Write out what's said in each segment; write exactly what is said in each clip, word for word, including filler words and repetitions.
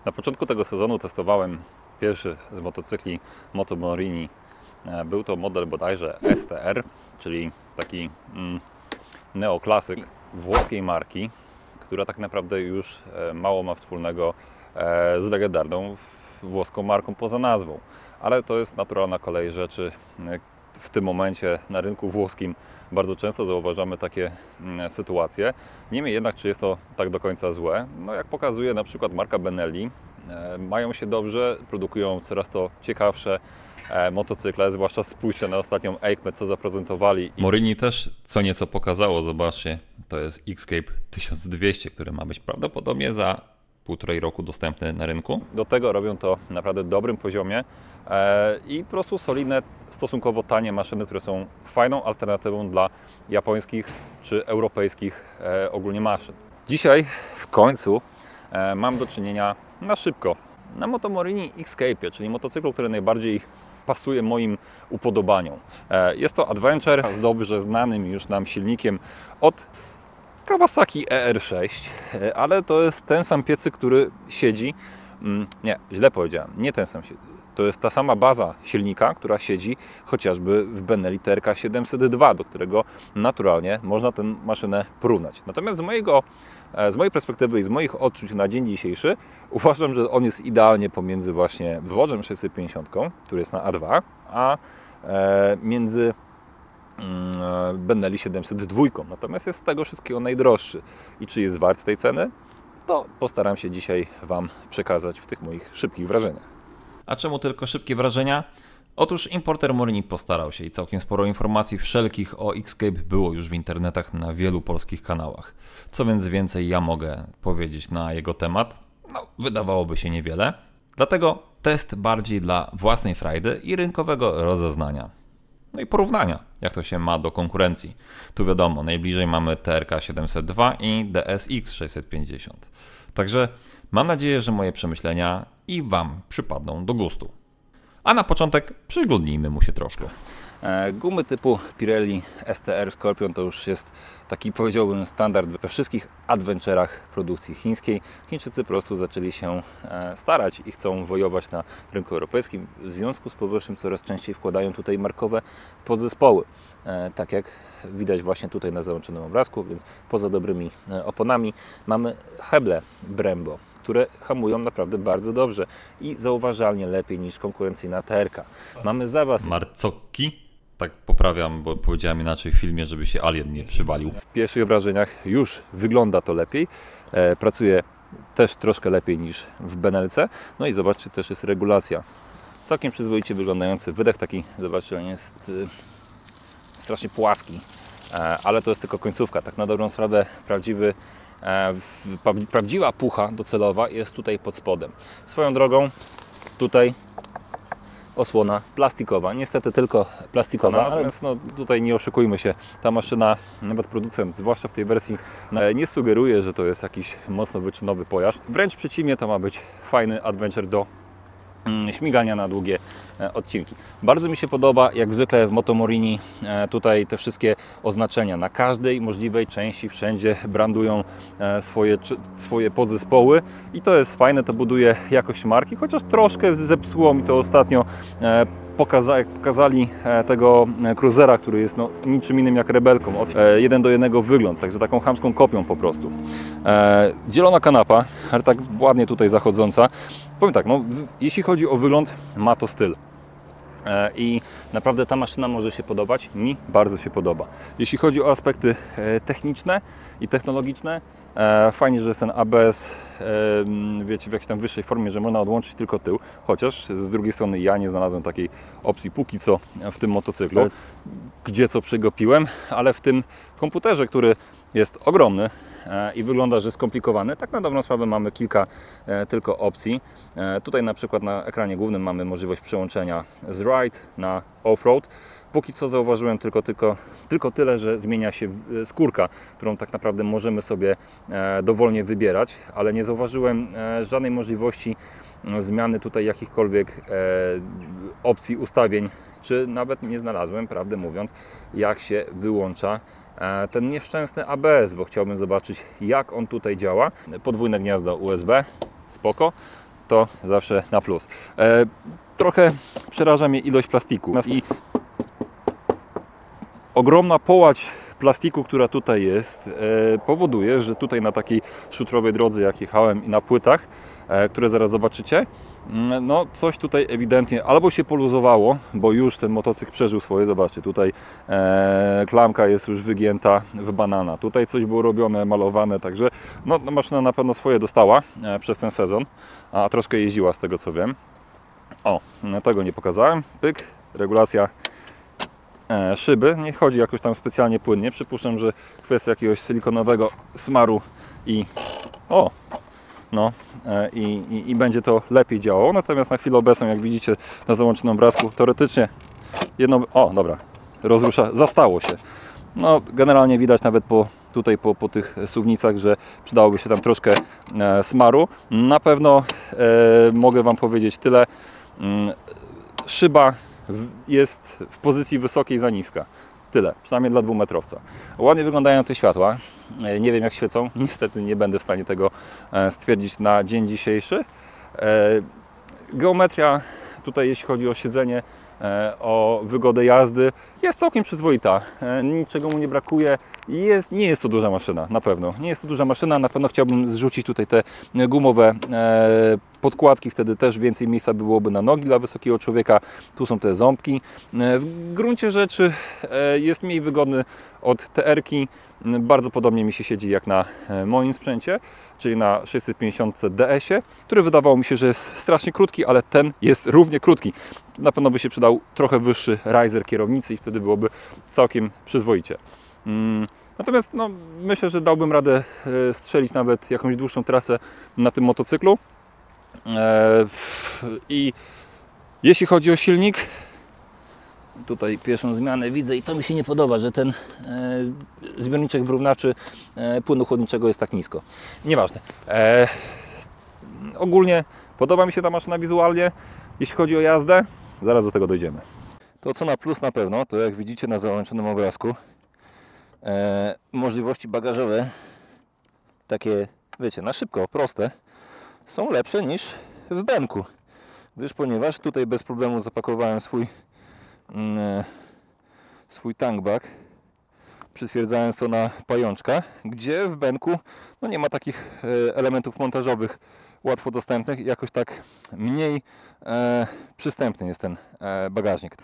Na początku tego sezonu testowałem pierwszy z motocykli Moto Morini. Był to model bodajże S T R, czyli taki mm, neoklasyk włoskiej marki, która tak naprawdę już mało ma wspólnego z legendarną włoską marką poza nazwą. Ale to jest naturalna kolej rzeczy. W tym momencie na rynku włoskim bardzo często zauważamy takie sytuacje. Niemniej jednak, czy jest to tak do końca złe? No jak pokazuje na przykład marka Benelli, mają się dobrze, produkują coraz to ciekawsze motocykle, zwłaszcza spójrzcie na ostatnią EICMę, co zaprezentowali. Morini też co nieco pokazało, zobaczcie, to jest X-Cape tysiąc dwieście, który ma być prawdopodobnie za półtorej roku dostępny na rynku. Do tego robią to na naprawdę dobrym poziomie i po prostu solidne, stosunkowo tanie maszyny, które są fajną alternatywą dla japońskich czy europejskich ogólnie maszyn. Dzisiaj w końcu mam do czynienia na szybko na Moto Morini X-Cape, czyli motocyklu, który najbardziej pasuje moim upodobaniom. Jest to Adventure z dobrze znanym już nam silnikiem od Kawasaki E R sześć, ale to jest ten sam piecyk, który siedzi, nie, źle powiedziałem, nie ten sam siedzi. To jest ta sama baza silnika, która siedzi chociażby w Benelli T R K siedemset dwa, do którego naturalnie można tę maszynę porównać. Natomiast z, mojego, z mojej perspektywy i z moich odczuć na dzień dzisiejszy uważam, że on jest idealnie pomiędzy właśnie Wodżem sześćset pięćdziesiąt, który jest na A dwa, a między Benelli siedemset dwa. Natomiast jest z tego wszystkiego najdroższy. I czy jest wart tej ceny? To postaram się dzisiaj Wam przekazać w tych moich szybkich wrażeniach. A czemu tylko szybkie wrażenia? Otóż importer Morini postarał się i całkiem sporo informacji wszelkich o X-Cape było już w internetach na wielu polskich kanałach. Co więc więcej ja mogę powiedzieć na jego temat? No, wydawałoby się niewiele. Dlatego test bardziej dla własnej frajdy i rynkowego rozeznania. No i porównania, jak to się ma do konkurencji. Tu wiadomo, najbliżej mamy T R K siedemset dwa i D S X sześćset pięćdziesiąt. Także mam nadzieję, że moje przemyślenia i Wam przypadną do gustu. A na początek przyglądnijmy mu się troszkę. Gumy typu Pirelli S T R Scorpion to już jest taki, powiedziałbym, standard we wszystkich adventurach produkcji chińskiej. Chińczycy po prostu zaczęli się starać i chcą wojować na rynku europejskim. W związku z powyższym coraz częściej wkładają tutaj markowe podzespoły. Tak jak widać właśnie tutaj na załączonym obrazku, więc poza dobrymi oponami mamy heble Brembo, które hamują naprawdę bardzo dobrze i zauważalnie lepiej niż konkurencyjna T R K. Mamy zawas Marzocchi? Tak poprawiam, bo powiedziałem inaczej w filmie, żeby się alien nie przywalił. W pierwszych wrażeniach już wygląda to lepiej. E, pracuje też troszkę lepiej niż w Benelce. No i zobaczcie, też jest regulacja. Całkiem przyzwoicie wyglądający wydech, taki, zobaczcie, on jest y, strasznie płaski, e, ale to jest tylko końcówka. Tak na dobrą sprawę prawdziwy e, prawdziwa pucha docelowa jest tutaj pod spodem. Swoją drogą tutaj osłona plastikowa, niestety tylko plastikowa, no, natomiast no, tutaj nie oszukujmy się, ta maszyna, nawet producent, zwłaszcza w tej wersji, nie sugeruje, że to jest jakiś mocno wyczynowy pojazd. Wręcz przeciwnie, to ma być fajny adventure do śmigania na długie odcinki. Bardzo mi się podoba, jak zwykle w Moto Morini, tutaj te wszystkie oznaczenia na każdej możliwej części, wszędzie brandują swoje, swoje podzespoły i to jest fajne, to buduje jakość marki, chociaż troszkę zepsuło mi to ostatnio. Pokaza jak pokazali tego Cruisera, który jest no, niczym innym jak Rebelką, od jeden do jednego wygląd, także taką chamską kopią po prostu. E, zielona kanapa, ale tak ładnie tutaj zachodząca. Powiem tak, no, w, jeśli chodzi o wygląd, ma to styl. E, I naprawdę ta maszyna może się podobać, mi bardzo się podoba. Jeśli chodzi o aspekty e, techniczne i technologiczne, E, fajnie, że jest ten A B S, e, wiecie, w jakiejś tam wyższej formie, że można odłączyć tylko tył, chociaż z drugiej strony ja nie znalazłem takiej opcji póki co w tym motocyklu, gdzie co przegapiłem, ale w tym komputerze, który jest ogromny e, i wygląda, że skomplikowany, tak na dobrą sprawę mamy kilka e, tylko opcji. E, tutaj na przykład na ekranie głównym mamy możliwość przełączenia z ride na off-road. Póki co zauważyłem tylko, tylko, tylko tyle, że zmienia się skórka, którą tak naprawdę możemy sobie dowolnie wybierać, ale nie zauważyłem żadnej możliwości zmiany tutaj jakichkolwiek opcji ustawień, czy nawet nie znalazłem, prawdę mówiąc, jak się wyłącza ten nieszczęsny A B S, bo chciałbym zobaczyć, jak on tutaj działa. Podwójne gniazdo U S B, spoko. to zawsze na plus. E, trochę przeraża mnie ilość plastiku i ogromna połać plastiku, która tutaj jest, e, powoduje, że tutaj na takiej szutrowej drodze, jak jechałem, i na płytach, e, które zaraz zobaczycie, no coś tutaj ewidentnie albo się poluzowało, bo już ten motocykl przeżył swoje. Zobaczcie, tutaj e, klamka jest już wygięta w banana. Tutaj coś było robione, malowane, także no, maszyna na pewno swoje dostała e, przez ten sezon, a troszkę jeździła z tego co wiem. O, tego nie pokazałem. Pyk, regulacja e, szyby. Nie chodzi jakoś tam specjalnie płynnie. Przypuszczam, że kwestia jakiegoś silikonowego smaru i o, no i, i, i będzie to lepiej działało. Natomiast na chwilę obecną, jak widzicie na załączonym obrazku, teoretycznie jedno... O, dobra, rozrusza, zastało się. No, generalnie widać nawet po, tutaj po, po tych suwnicach, że przydałoby się tam troszkę e, smaru. Na pewno e, mogę Wam powiedzieć tyle. Mm, szyba w, jest w pozycji wysokiej za niska. Tyle, przynajmniej dla dwumetrowca. Ładnie wyglądają te światła. Nie wiem jak świecą, niestety nie będę w stanie tego stwierdzić na dzień dzisiejszy. Geometria tutaj, jeśli chodzi o siedzenie, o wygodę jazdy, jest całkiem przyzwoita. Niczego mu nie brakuje. Jest, nie jest to duża maszyna, na pewno. Nie jest to duża maszyna, na pewno chciałbym zrzucić tutaj te gumowe podkładki, wtedy też więcej miejsca byłoby na nogi dla wysokiego człowieka. Tu są te ząbki. W gruncie rzeczy jest mniej wygodny od T R-ki. Bardzo podobnie mi się siedzi jak na moim sprzęcie, czyli na sześćset pięćdziesiąt D S-ie, który wydawało mi się, że jest strasznie krótki, ale ten jest równie krótki. Na pewno by się przydał trochę wyższy riser kierownicy i wtedy byłoby całkiem przyzwoicie. Natomiast no, myślę, że dałbym radę strzelić nawet jakąś dłuższą trasę na tym motocyklu. I jeśli chodzi o silnik, tutaj pierwszą zmianę widzę i to mi się nie podoba, że ten zbiorniczek wyrównawczy płynu chłodniczego jest tak nisko. Nieważne. Ogólnie podoba mi się ta maszyna wizualnie. Jeśli chodzi o jazdę, zaraz do tego dojdziemy. To co na plus na pewno, to jak widzicie na załączonym obrazku, E, możliwości bagażowe, takie wiecie, na szybko, proste, są lepsze niż w Benku, gdyż ponieważ tutaj bez problemu zapakowałem swój mm, swój tankbag, przytwierdzając to na pajączka, gdzie w Benku no nie ma takich e, elementów montażowych łatwo dostępnych i jakoś tak mniej e, przystępny jest ten e, bagażnik.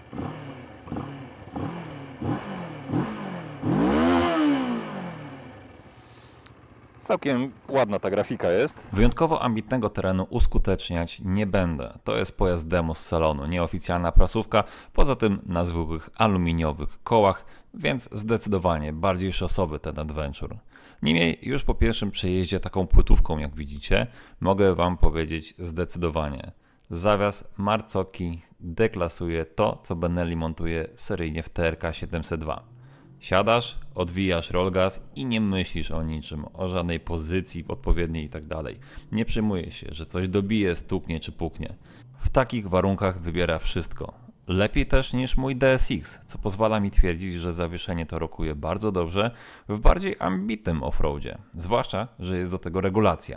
Całkiem ładna ta grafika jest. Wyjątkowo ambitnego terenu uskuteczniać nie będę. To jest pojazd demo z salonu, nieoficjalna prasówka, poza tym na zwykłych aluminiowych kołach, więc zdecydowanie bardziej szosowy ten Adventure. Niemniej już po pierwszym przejeździe taką płytówką, jak widzicie, mogę Wam powiedzieć zdecydowanie. Zawias Marzocchi deklasuje to, co Benelli montuje seryjnie w T R K siedemset dwa. Siadasz, odwijasz rollgas i nie myślisz o niczym, o żadnej pozycji odpowiedniej i tak dalej. Nie przejmujesz się, że coś dobije, stuknie czy puknie. W takich warunkach wybiera wszystko. Lepiej też niż mój D S X, co pozwala mi twierdzić, że zawieszenie to rokuje bardzo dobrze w bardziej ambitnym offroadzie. Zwłaszcza, że jest do tego regulacja.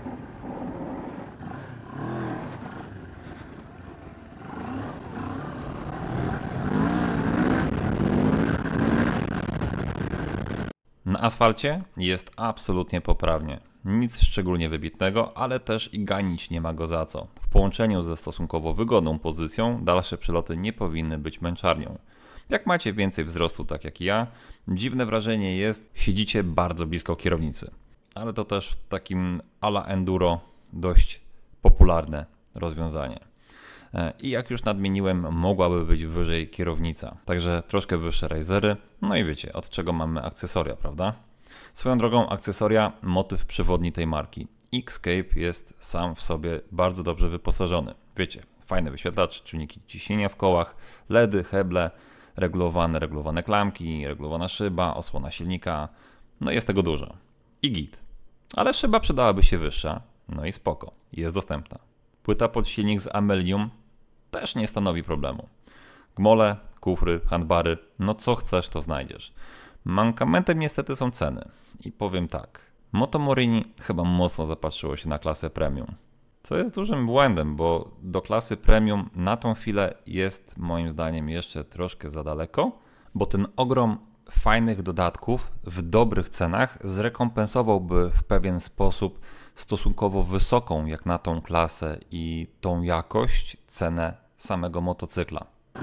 Na asfalcie jest absolutnie poprawnie. Nic szczególnie wybitnego, ale też i ganić nie ma go za co. W połączeniu ze stosunkowo wygodną pozycją dalsze przeloty nie powinny być męczarnią. Jak macie więcej wzrostu, tak jak ja, dziwne wrażenie jest, siedzicie bardzo blisko kierownicy. Ale to też w takim a la enduro dość popularne rozwiązanie. I jak już nadmieniłem, mogłaby być wyżej kierownica. Także troszkę wyższe risery. No i wiecie, od czego mamy akcesoria, prawda? Swoją drogą akcesoria, motyw przewodni tej marki. Xscape jest sam w sobie bardzo dobrze wyposażony. Wiecie, fajny wyświetlacz, czujniki ciśnienia w kołach, LEDy, heble, regulowane, regulowane klamki, regulowana szyba, osłona silnika. No jest tego dużo. I git. Ale szyba przydałaby się wyższa. No i spoko, jest dostępna. Płyta pod silnik z Amelium też nie stanowi problemu. Gmole, kufry, handbary, no co chcesz to znajdziesz. Mankamentem niestety są ceny. I powiem tak, Moto Morini chyba mocno zapatrzyło się na klasę premium. Co jest dużym błędem, bo do klasy premium na tą chwilę jest moim zdaniem jeszcze troszkę za daleko, bo ten ogrom fajnych dodatków w dobrych cenach zrekompensowałby w pewien sposób stosunkowo wysoką jak na tą klasę i tą jakość cenę samego motocykla.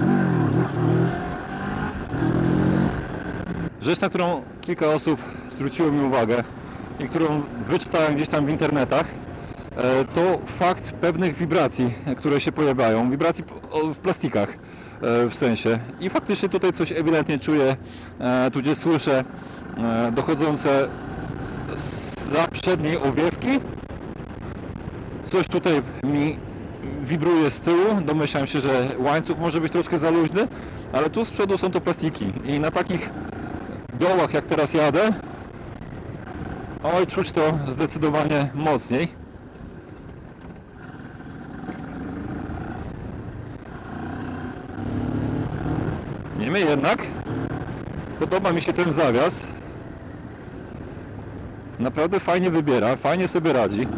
Rzecz, na którą kilka osób zwróciło mi uwagę i którą wyczytałem gdzieś tam w internetach, to fakt pewnych wibracji, które się pojawiają, wibracji w plastikach w sensie. I faktycznie tutaj coś ewidentnie czuję, tudzież słyszę, dochodzące zza przedniej owiewki. Coś tutaj mi wibruje z tyłu, domyślam się, że łańcuch może być troszkę za luźny, ale tu z przodu są to plastiki i na takich dołach jak teraz jadę, oj, czuć to zdecydowanie mocniej. Niemniej jednak podoba mi się ten zawias. Naprawdę fajnie wybiera, fajnie sobie radzi.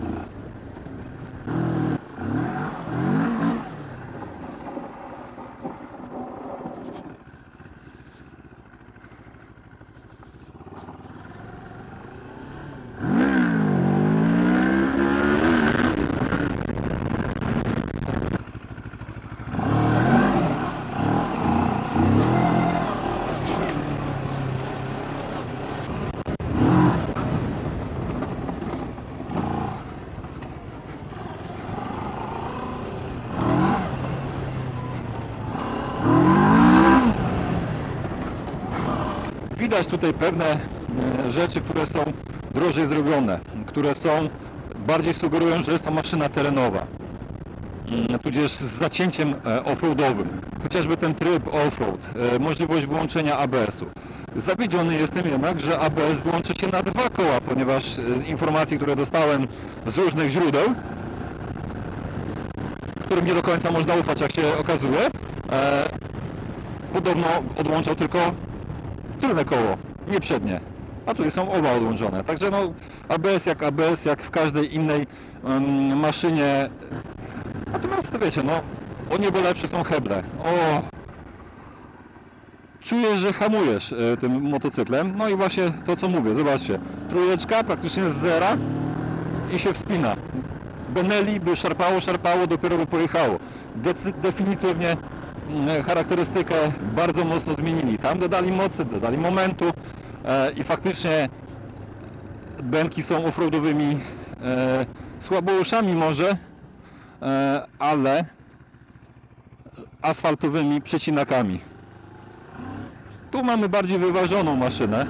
Widać tutaj pewne rzeczy, które są drożej zrobione, które są bardziej sugerują, że jest to maszyna terenowa, tudzież z zacięciem offroadowym, chociażby ten tryb offroad, możliwość wyłączenia A B S-u. Zawiedziony jestem jednak, że A B S wyłączy się na dwa koła, ponieważ z informacji, które dostałem z różnych źródeł, którym nie do końca można ufać, jak się okazuje, podobno odłączał tylko tylne koło, nie przednie, a tutaj są oba odłączone. Także no A B S jak A B S, jak w każdej innej um, maszynie. Natomiast wiecie, no o niebo lepsze są heble. O, czujesz, że hamujesz y, tym motocyklem. No i właśnie to, co mówię, zobaczcie, trójeczka praktycznie z zera i się wspina. Benelli by szarpało, szarpało, dopiero by pojechało. Decy, definitywnie charakterystykę bardzo mocno zmienili. Tam dodali mocy, dodali momentu e, i faktycznie benki są offroadowymi e, słabouszami może, e, ale asfaltowymi przecinakami. Tu mamy bardziej wyważoną maszynę,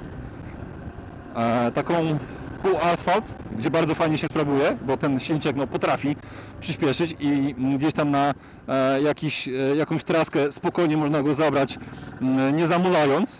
e, taką pół asfalt, gdzie bardzo fajnie się sprawuje, bo ten silniczek no, potrafi przyspieszyć i gdzieś tam na e, jakiś, e, jakąś traskę spokojnie można go zabrać, e, nie zamulając.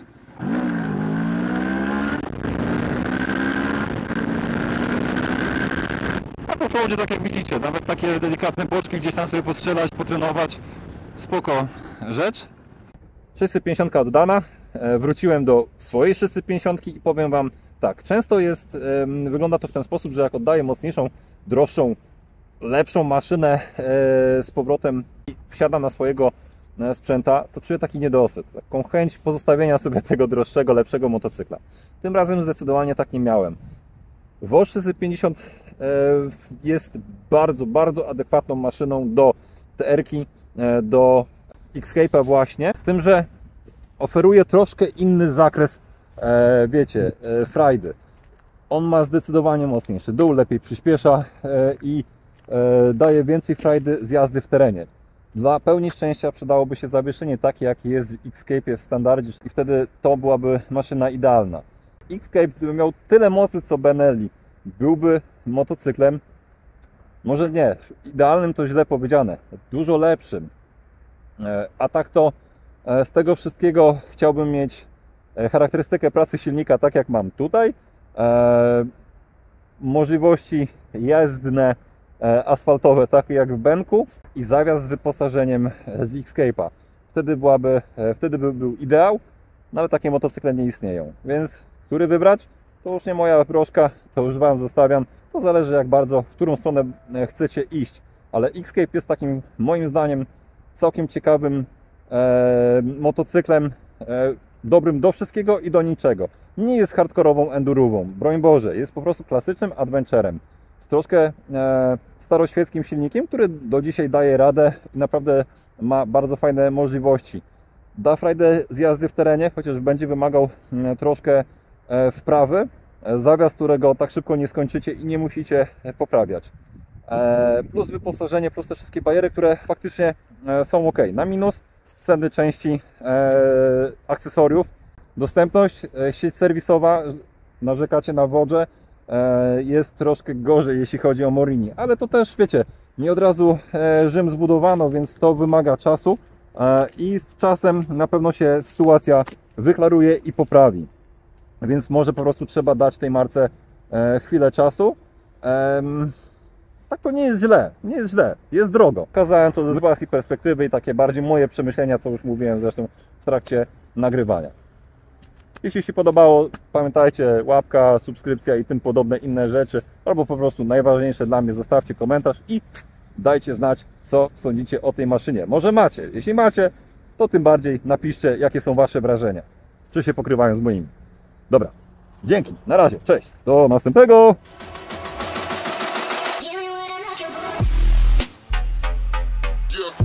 A po offroadzie, tak jak widzicie, nawet takie delikatne boczki gdzieś tam sobie postrzelać, potrenować, spoko rzecz. sześćset pięćdziesiąt oddana, e, wróciłem do swojej sześćset pięćdziesiąt i powiem Wam tak, często jest, e, wygląda to w ten sposób, że jak oddaję mocniejszą, droższą, lepszą maszynę e, z powrotem i wsiadam na swojego e, sprzęta, to czuję taki niedosyt, taką chęć pozostawienia sobie tego droższego, lepszego motocykla. Tym razem zdecydowanie tak nie miałem. Volt sześćset pięćdziesiąt e, jest bardzo, bardzo adekwatną maszyną do T R-ki, e, do X-Cape'a właśnie, z tym, że oferuje troszkę inny zakres, e, wiecie, e, frajdy. On ma zdecydowanie mocniejszy dół, lepiej przyspiesza e, i e, daje więcej frajdy z jazdy w terenie. Dla pełni szczęścia przydałoby się zawieszenie takie, jakie jest w X-Cape'ie w standardzie i wtedy to byłaby maszyna idealna. X-Cape, gdyby miał tyle mocy co Benelli, byłby motocyklem, może nie, idealnym to źle powiedziane, dużo lepszym. E, a tak to e, z tego wszystkiego chciałbym mieć e, charakterystykę pracy silnika tak jak mam tutaj, e, możliwości jezdne e, asfaltowe takie jak w Benku i zawias z wyposażeniem z X-Cape'a. Wtedy, byłaby, e, wtedy by był ideał, no ale takie motocykle nie istnieją, więc który wybrać? To już nie moja proszka, to już Wam zostawiam, To zależy jak bardzo, w którą stronę chcecie iść. Ale X-Cape jest takim, moim zdaniem, całkiem ciekawym e, motocyklem, e, dobrym do wszystkiego i do niczego. Nie jest hardkorową endurową, broń Boże, jest po prostu klasycznym adventurem. Z troszkę e, staroświeckim silnikiem, który do dzisiaj daje radę i naprawdę ma bardzo fajne możliwości. Da frajdę z jazdy w terenie, chociaż będzie wymagał m, troszkę e, wprawy, e, zawias, którego tak szybko nie skończycie i nie musicie e, poprawiać. E, plus wyposażenie, plus te wszystkie bariery, które faktycznie e, są ok. Na minus ceny części, e, akcesoriów, dostępność, e, sieć serwisowa, narzekacie na wodzie, e, jest troszkę gorzej, jeśli chodzi o Morini, ale to też, wiecie, nie od razu e, Rzym zbudowano, więc to wymaga czasu e, i z czasem na pewno się sytuacja wyklaruje i poprawi. Więc może po prostu trzeba dać tej marce e, chwilę czasu. E, tak to nie jest źle, nie jest źle, jest drogo. Pokazałem to ze własnej perspektywy i takie bardziej moje przemyślenia, co już mówiłem zresztą w trakcie nagrywania. Jeśli się podobało, pamiętajcie, łapka, subskrypcja i tym podobne inne rzeczy, albo po prostu najważniejsze dla mnie, zostawcie komentarz i dajcie znać, co sądzicie o tej maszynie. Może macie, jeśli macie, to tym bardziej napiszcie, jakie są wasze wrażenia, czy się pokrywają z moimi. Dobra, dzięki, na razie, cześć, do następnego! Yeah.